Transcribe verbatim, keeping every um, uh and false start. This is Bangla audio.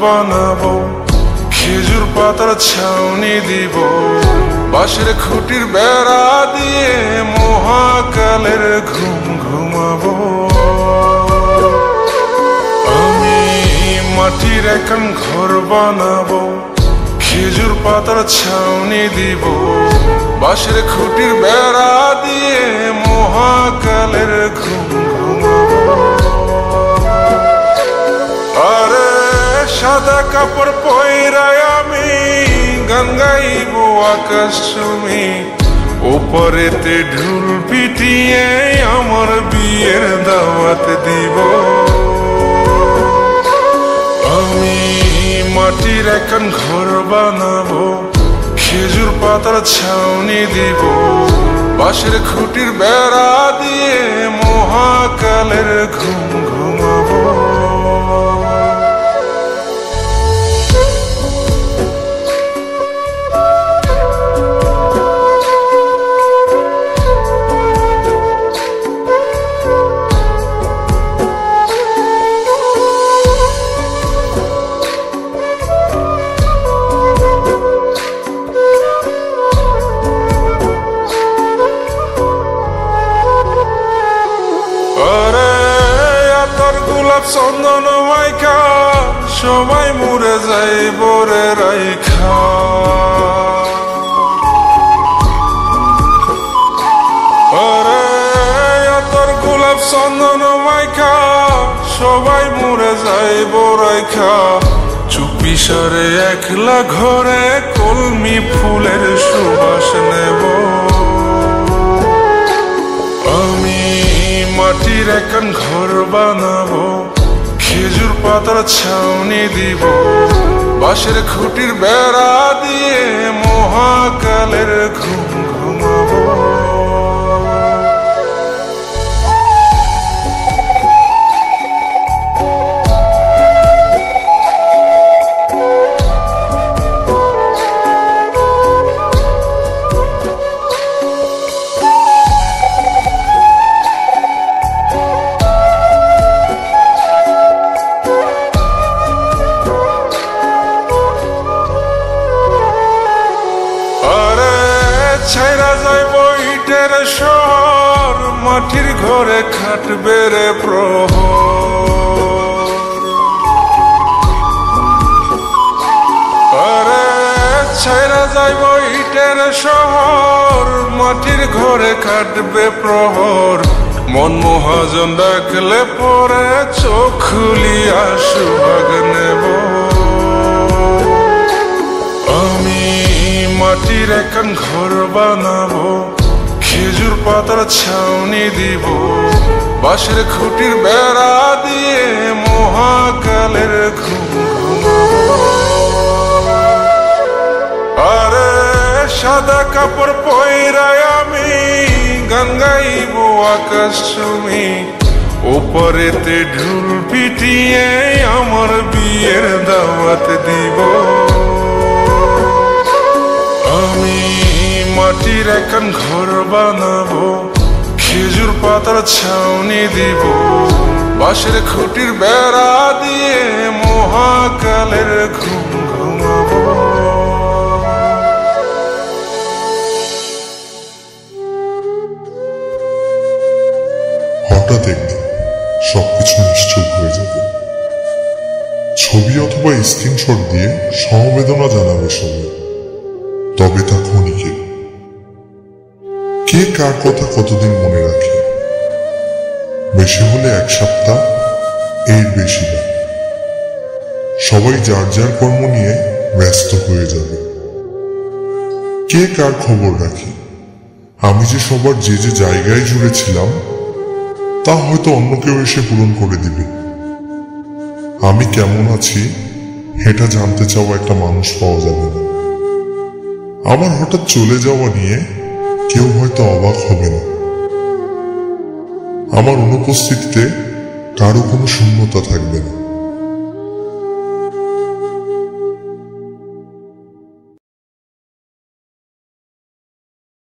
বানাবো, খেজুর পাতার ছাউনি দিব, বাঁশের খুঁটির বেড়া দিয়ে মহাকালের ঘুম ঘুমাবো। আমি মাটির একখান ঘর বানাবো, খেজুর পাতার ছাউনি দিব, বাঁশের খুঁটির বেড়া দিয়ে মহাকালের ঘুম ঘুমাবো। আরে সাদা কাপড় পয়রায় আমি গান গাইব আকাশ চুমি, ওপরেতে ঢুল পিটিয়ে আমার বিয়ের দাওয়াত দিব। আমি মাটির একখান ঘর বানাবো, খেজুর পাতার ছাউনি দিব, বাঁশের খুঁটির বেড়া দিয়ে মহাকালের ঘুম ঘুমাবো। চন্দন মাইকা সবাই মরে যাই বরে রাইখা, আরে তোর গোলাপ চন্দন মাইকা সবাই মরে যাই বরাইখা, চুপি সারে একলা ঘরে কলমি ফুলের সুবাস নেব। আমি মাটির একখান ঘর বানাবো, খেজুর পাতার ছাউনি দিব, বাঁশের খুঁটির বেড়া দিয়ে মহাকালের ঘুম ঘুমাবো। ছাইরা যাইব ইটের শহর, মাটির ঘরে খাটবে রে প্রহর। আরে ছাইরা যাইব ইটের শহর, মাটির ঘরে খাটবে প্রহর। মন মহাজন ডাকলে পরে চোখ খুলিয়া সুভাগ নেব। আমি মাটির একখান ঘর বানাবো, খেজুর পাতার ছাউনি দিব, বাঁশের খুঁটির বেড়া দিয়ে মহাকালের ঘুম ঘুমাবো। আরে সাদা কাপড় পয়রায় আমি গান গাইব আকাশ চুমি, ওপরেতে ঢুল পিটিয়ে আমার বিয়ের দাওয়াত দিব। আমি মাটির একখান ঘর বানাবো, খেজুর পাতার ছাউনি দিব, বাঁশের খুঁটির বেড়া দিয়ে মহাকালের ঘুম ঘুমাবো। হঠাৎ একদিন সবকিছু নিশ্চুপ হয়ে যাবে, ছবি অথবা স্ক্রিনশট দিয়ে সমবেদনা জানাবে সবাই, তবে তা ক্ষণিকে। কে কার কথা কতদিন মনে রাখে, বেশি হলে এক সপ্তাহ, এর বেশি না। সবাই যার যার কর্ম নিয়ে ব্যস্ত হয়ে যাবে। কে কার খবর রাখে, আমি যে সবার যে যে জায়গায় জুড়ে ছিলাম তা হয়তো অন্য কেউ এসে পূরণ করে দিবে। আমি কেমন আছি এটা জানতে চাওয়া একটা মানুষ পাওয়া যাবে না। আমার হঠাৎ চলে যাওয়া নিয়ে কেউ হয়তো অবাক হবে না। আমার অনুপস্থিতিতে কারো কোনো শূন্যতা থাকবে না।